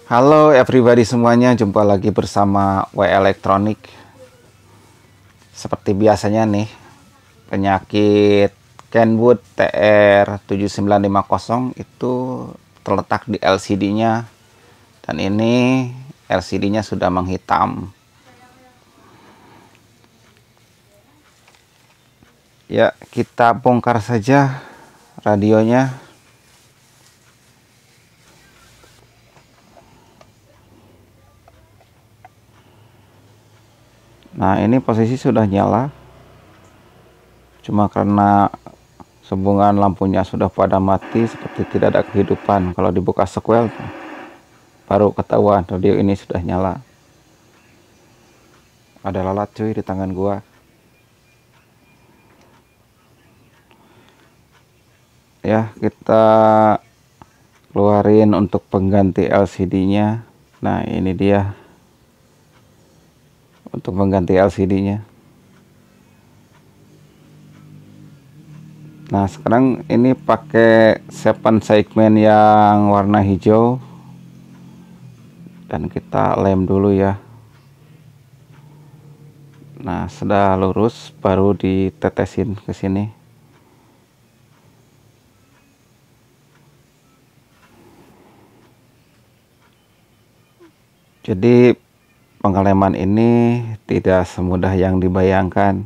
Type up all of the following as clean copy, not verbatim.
Halo everybody semuanya, jumpa lagi bersama W Electronic. Seperti biasanya nih, penyakit Kenwood TR7950 itu terletak di LCD-nya. Dan ini LCD-nya sudah menghitam. Ya, kita bongkar saja radionya. Nah, ini posisi sudah nyala. Cuma karena sambungan lampunya sudah pada mati, seperti tidak ada kehidupan. Kalau dibuka sequel, baru ketahuan radio ini sudah nyala. Ada lalat cuy di tangan gua. Ya, kita keluarin untuk pengganti LCD-nya. Nah, ini dia untuk mengganti LCD-nya. Nah, sekarang ini pakai 7 segmen yang warna hijau. Dan kita lem dulu ya. Nah, sudah lurus baru ditetesin ke sini. Jadi pengeleman ini tidak semudah yang dibayangkan.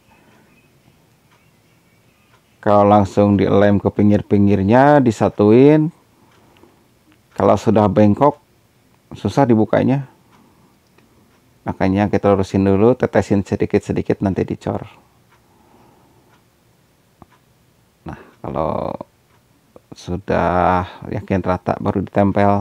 Kalau langsung dilem ke pinggir-pinggirnya, disatuin, kalau sudah bengkok susah dibukanya. Makanya kita lurusin dulu, tetesin sedikit-sedikit, nanti dicor. Nah, kalau sudah yakin rata baru ditempel.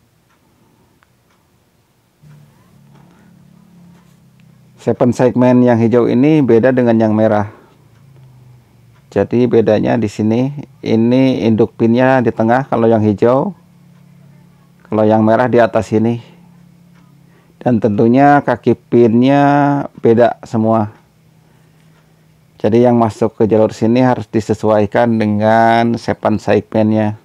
Seven segmen yang hijau ini beda dengan yang merah. Jadi bedanya di sini, ini induk pinnya di tengah kalau yang hijau, kalau yang merah di atas sini. Dan tentunya kaki pinnya beda semua. Jadi yang masuk ke jalur sini harus disesuaikan dengan sepan segmennya.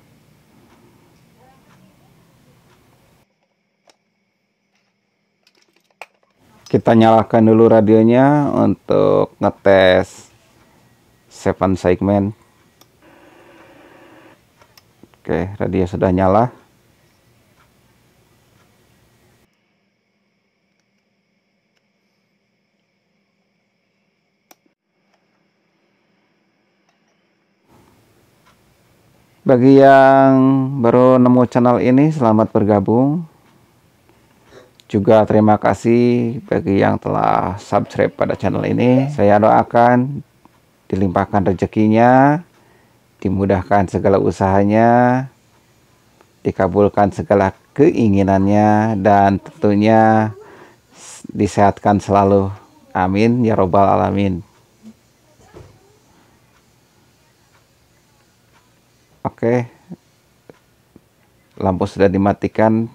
Kita nyalakan dulu radionya untuk ngetes 7 segmen. Oke, radio sudah nyala. Bagi yang baru nemu channel ini, selamat bergabung. Juga terima kasih bagi yang telah subscribe pada channel ini. Saya doakan dilimpahkan rezekinya, dimudahkan segala usahanya, dikabulkan segala keinginannya, dan tentunya disehatkan selalu. Amin ya robbal alamin. Oke, lampu sudah dimatikan,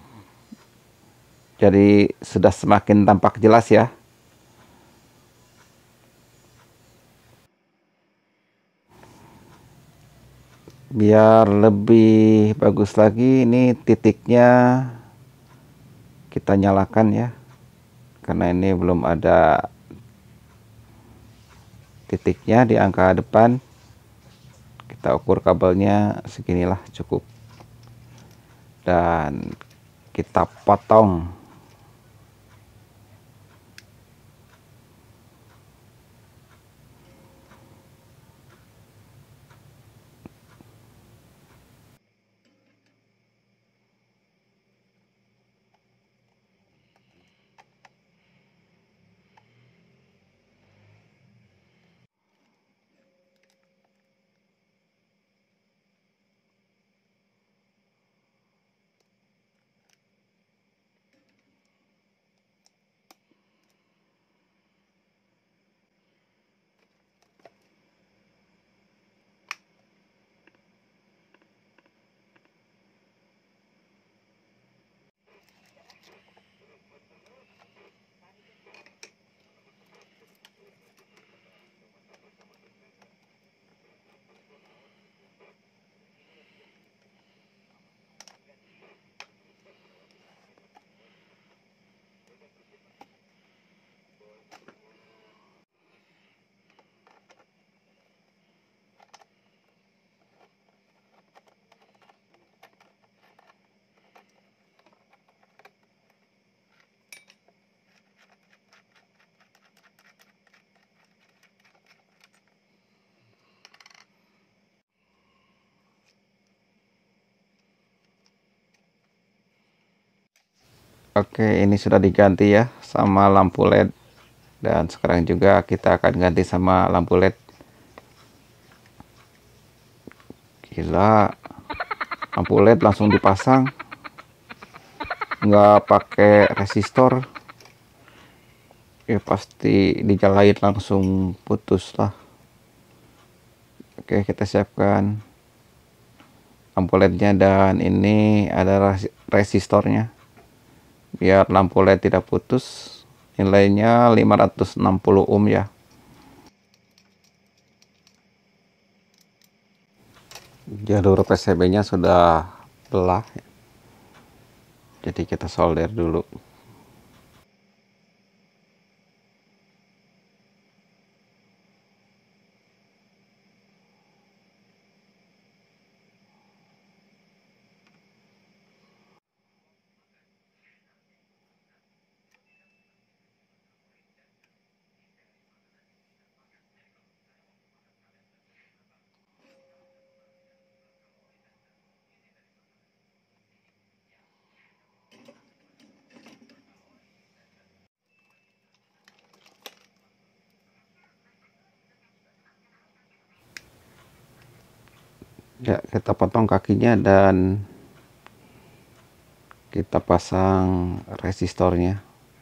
jadi sudah semakin tampak jelas ya. Biar lebih bagus lagi, ini titiknya kita nyalakan ya, karena ini belum ada titiknya di angka depan. Kita ukur kabelnya seginilah cukup, dan kita potong. Oke, ini sudah diganti ya sama lampu LED, dan sekarang juga kita akan ganti sama lampu LED. Gila, lampu LED langsung dipasang, nggak pakai resistor ya, pasti dijalain langsung putus lah. Oke, kita siapkan lampu LED-nya, dan ini ada resistornya biar lampu LED tidak putus. Nilainya 560 ohm ya. Jalur PCB-nya sudah belah, jadi kita solder dulu. Ya, kita potong kakinya dan kita pasang resistornya.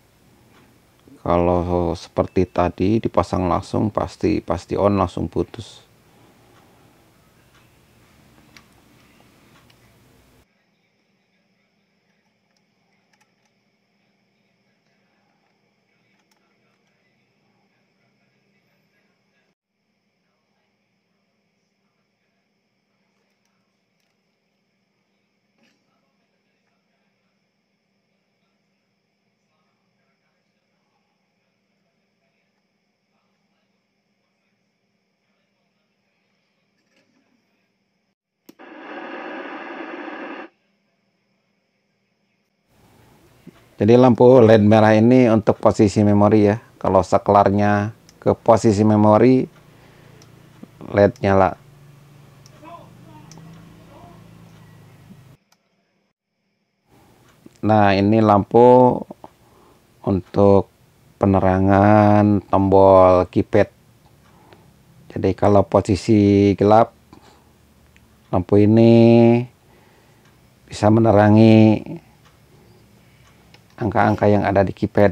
Kalau seperti tadi dipasang langsung pasti on, langsung putus. Jadi lampu LED merah ini untuk posisi memori ya. Kalau saklarnya ke posisi memori, LED nyala. Nah, ini lampu untuk penerangan tombol keypad. Jadi kalau posisi gelap, lampu ini bisa menerangi angka-angka yang ada di keypad.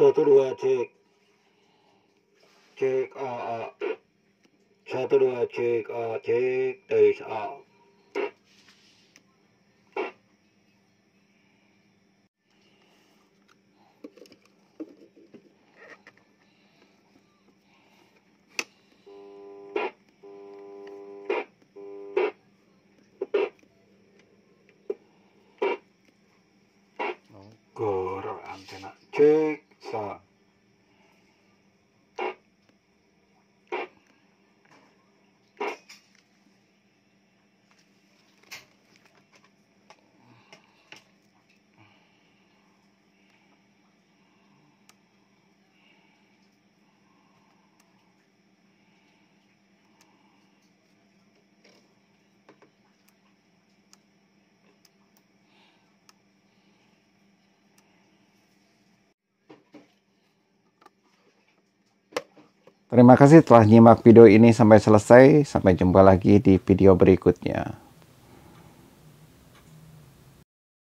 1 2 cek. Cek A A. 1 2 cek A cek tes A. Gor antena cek sa. Terima kasih telah nyimak video ini sampai selesai. Sampai jumpa lagi di video berikutnya.